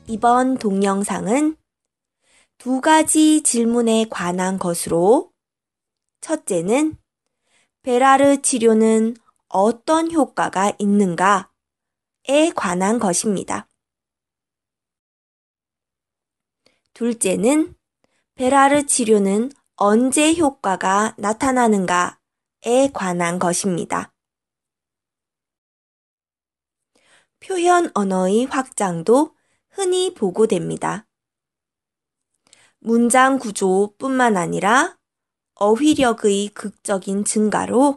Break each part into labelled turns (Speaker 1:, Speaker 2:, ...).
Speaker 1: 이번 동영상은 두 가지 질문에 관한 것으로 첫째는 베라르 치료는 어떤 효과가 있는가에 관한 것입니다. 둘째는 베라르 치료는 언제 효과가 나타나는가에 관한 것입니다. 표현 언어의 확장도 흔히 보고됩니다. 문장 구조뿐만 아니라 어휘력의 극적인 증가로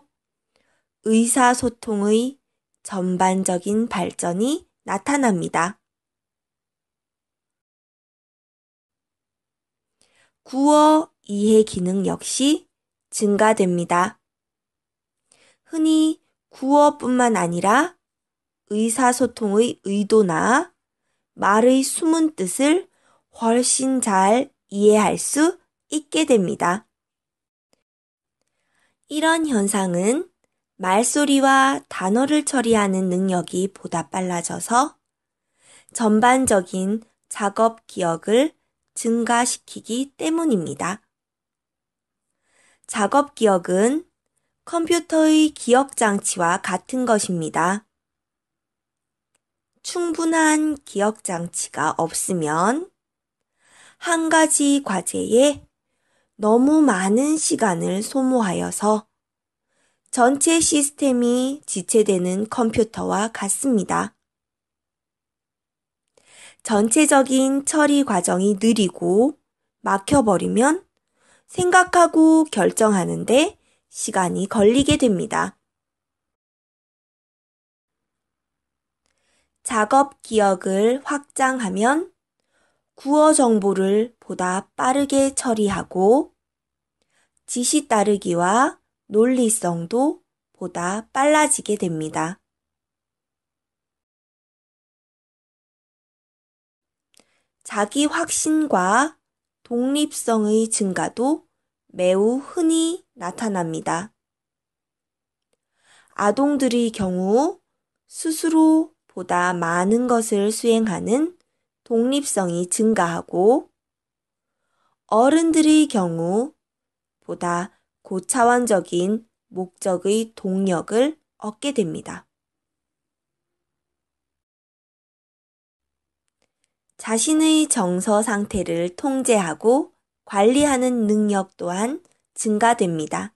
Speaker 1: 의사소통의 전반적인 발전이 나타납니다. 구어 이해 기능 역시 증가됩니다. 흔히 구어뿐만 아니라 의사소통의 의도나 말의 숨은 뜻을 훨씬 잘 이해할 수 있게 됩니다. 이런 현상은 말소리와 단어를 처리하는 능력이 보다 빨라져서 전반적인 작업 기억을 증가시키기 때문입니다. 작업 기억은 컴퓨터의 기억 장치와 같은 것입니다. 충분한 기억 장치가 없으면 한 가지 과제에 너무 많은 시간을 소모하여서 전체 시스템이 지체되는 컴퓨터와 같습니다. 전체적인 처리 과정이 느리고 막혀버리면 생각하고 결정하는데 시간이 걸리게 됩니다. 작업 기억을 확장하면 구어 정보를 보다 빠르게 처리하고 지시 따르기와 논리성도 보다 빨라지게 됩니다. 자기 확신과 독립성의 증가도 매우 흔히 나타납니다. 아동들의 경우 스스로 보다 많은 것을 수행하는 독립성이 증가하고 어른들의 경우 보다 고차원적인 목적의 동력을 얻게 됩니다. 자신의 정서 상태를 통제하고 관리하는 능력 또한 증가됩니다.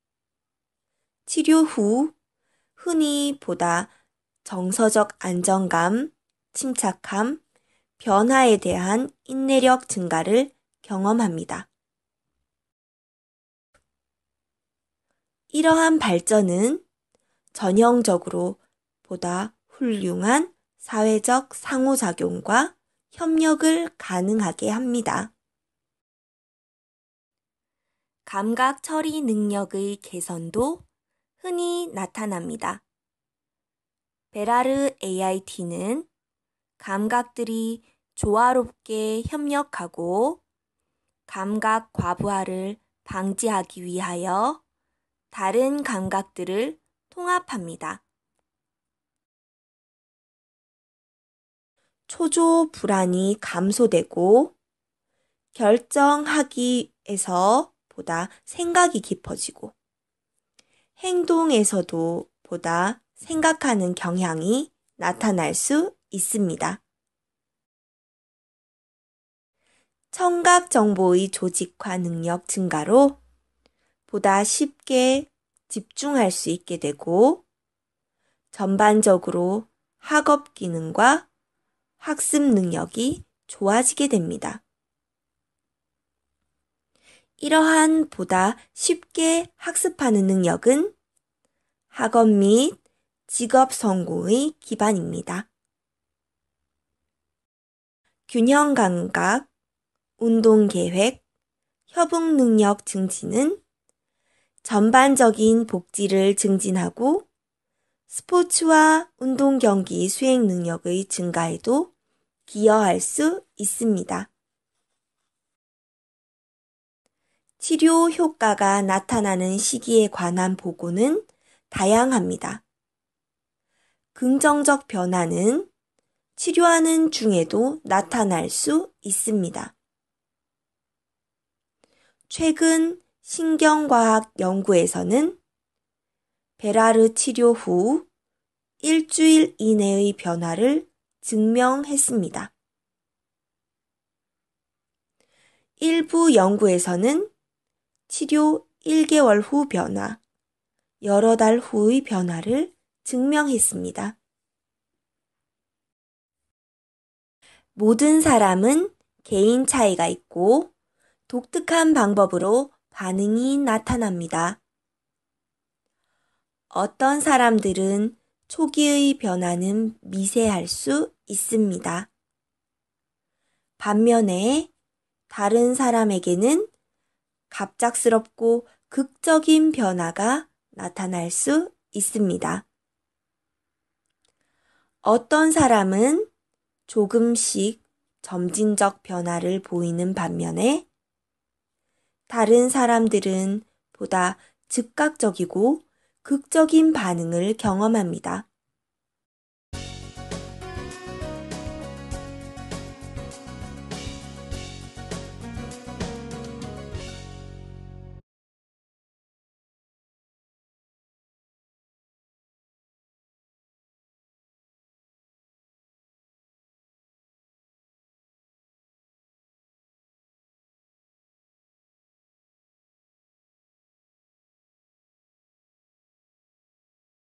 Speaker 1: 치료 후 흔히 보다 정서적 안정감, 침착함, 변화에 대한 인내력 증가를 경험합니다. 이러한 발전은 전형적으로 보다 훌륭한 사회적 상호작용과 협력을 가능하게 합니다. 감각 처리 능력의 개선도 흔히 나타납니다. 베라르 AIT는 감각들이 조화롭게 협력하고 감각 과부하를 방지하기 위하여 다른 감각들을 통합합니다. 초조 불안이 감소되고 결정하기에서 보다 생각이 깊어지고 행동에서도 보다 생각하는 경향이 나타날 수 있습니다. 청각 정보의 조직화 능력 증가로 보다 쉽게 집중할 수 있게 되고 전반적으로 학업 기능과 학습 능력이 좋아지게 됩니다. 이러한 보다 쉽게 학습하는 능력은 학업 및 직업 성공의 기반입니다. 균형 감각, 운동 계획, 협응 능력 증진은 전반적인 복지를 증진하고 스포츠와 운동 경기 수행 능력의 증가에도 기여할 수 있습니다. 치료 효과가 나타나는 시기에 관한 보고는 다양합니다. 긍정적 변화는 치료하는 중에도 나타날 수 있습니다. 최근 신경과학 연구에서는 베라르 치료 후 일주일 이내의 변화를 증명했습니다. 일부 연구에서는 치료 1개월 후 변화, 여러 달 후의 변화를 증명했습니다. 모든 사람은 개인 차이가 있고 독특한 방법으로 반응이 나타납니다. 어떤 사람들은 초기의 변화는 미세할 수 있습니다. 반면에 다른 사람에게는 갑작스럽고 극적인 변화가 나타날 수 있습니다. 어떤 사람은 조금씩 점진적 변화를 보이는 반면에 다른 사람들은 보다 즉각적이고 극적인 반응을 경험합니다.